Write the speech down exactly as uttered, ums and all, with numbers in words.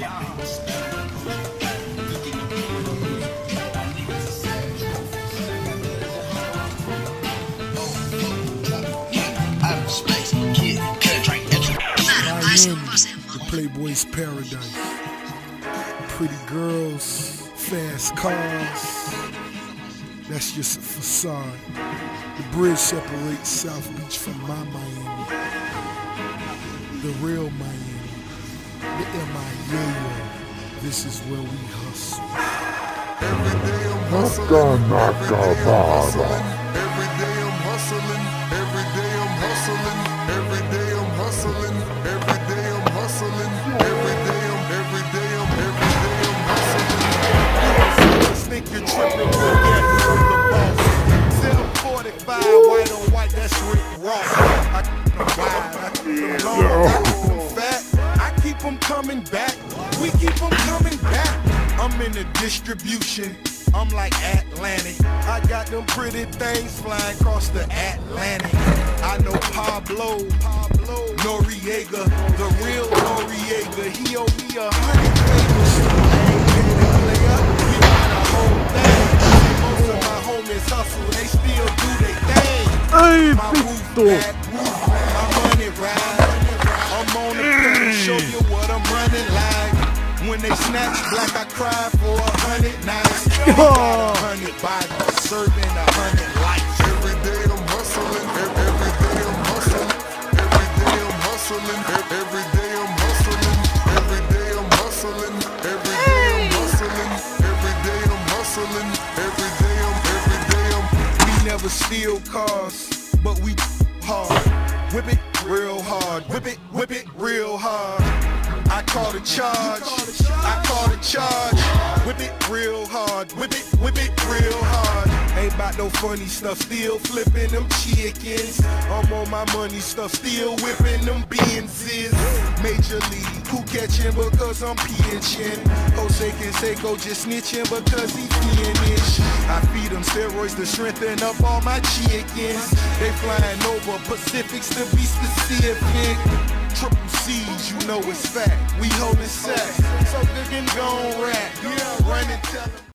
The Playboy's paradise. Pretty girls, fast cars. That's just a facade. The bridge separates South Beach from my Miami. The real Miami. The M I A. This is where we hustle. Every day I'm hustling. Every day I'm hustling. Every day I'm hustling. Every day I'm hustling. Every day I'm hustling. Every day I'm hustling. Every day I'm, every day I'm, every day I'm hustling. You think you're tripping, but yet you're the boss. seven forty-five, white on white, that's Rick Ross. I keep them wide, I keep them long, I keep them fat. I keep them coming back. We keep them coming back. I'm in the distribution. I'm like Atlantic. I got them pretty things flying across the Atlantic. I know Pablo, Pablo Noriega, the real Noriega. He owe me a hundred papers. Player, we got a whole thing. Most of my homies hustle, they still do their thing. My roof back, my money ride. I'm on the pen to show you what I'm running like. When they snatch black, I cry for a hundred nights. A hundred bodies, serving a hundred lives. Every day I'm hustling. Every, every day I'm hustling. Every day I'm hustling. Every day I'm hustling. Every day I'm hustling. Every day I'm hustling. Every day I'm hustling. Every day I'm, every day I'm. We never steal cars, but we hard. Whip it real hard. Whip it, whip it real hard. I call the charge, I call the charge. Whip it real hard, whip it, whip it real hard. Ain't about no funny stuff, still flipping them chickens. I'm on my money stuff, still whipping them Benzes. Major League, who catching because I'm pitching. Jose Canseco just snitching because he finished. I feed them steroids to strengthen up all my chickens. They flying over Pacifics to be specific. Triple C's, you know it's fact. We holding sacks, so they can go on rap. Yeah, run and tell them.